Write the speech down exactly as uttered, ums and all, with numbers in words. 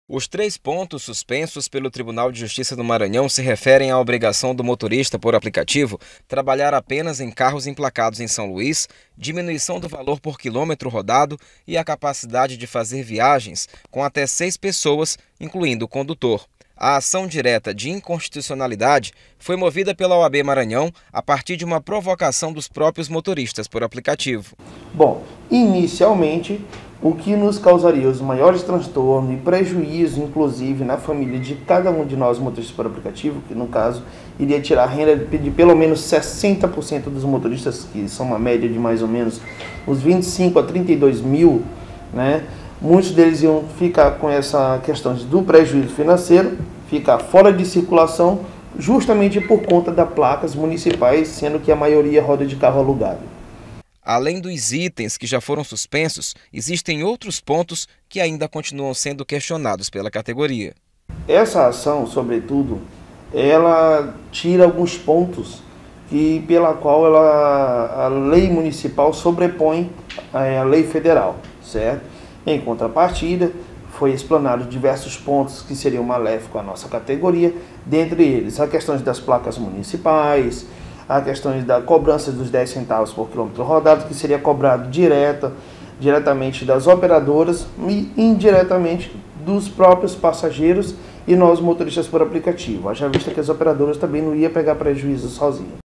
Os três pontos suspensos pelo Tribunal de Justiça do Maranhão se referem à obrigação do motorista por aplicativo trabalhar apenas em carros emplacados em São Luís, diminuição do valor por quilômetro rodado e a capacidade de fazer viagens com até seis pessoas, incluindo o condutor. A ação direta de inconstitucionalidade foi movida pela O A B Maranhão a partir de uma provocação dos próprios motoristas por aplicativo. Bom, inicialmente, o que nos causaria os maiores transtornos e prejuízo, inclusive, na família de cada um de nós motoristas por aplicativo, que no caso iria tirar a renda de pelo menos sessenta por cento dos motoristas, que são uma média de mais ou menos uns vinte e cinco a trinta e dois mil, né? Muitos deles iam ficar com essa questão do prejuízo financeiro, ficar fora de circulação, justamente por conta das placas municipais, sendo que a maioria roda de carro alugado. Além dos itens que já foram suspensos, existem outros pontos que ainda continuam sendo questionados pela categoria. Essa ação, sobretudo, ela tira alguns pontos que, pela qual ela, a lei municipal sobrepõe a lei federal, certo? Em contrapartida, foi explanado diversos pontos que seriam maléficos à nossa categoria, dentre eles a questão das placas municipais, a questão da cobrança dos dez centavos por quilômetro rodado, que seria cobrado direta, diretamente das operadoras e indiretamente dos próprios passageiros e nós motoristas por aplicativo. Haja vista que as operadoras também não iam pegar prejuízo sozinhas.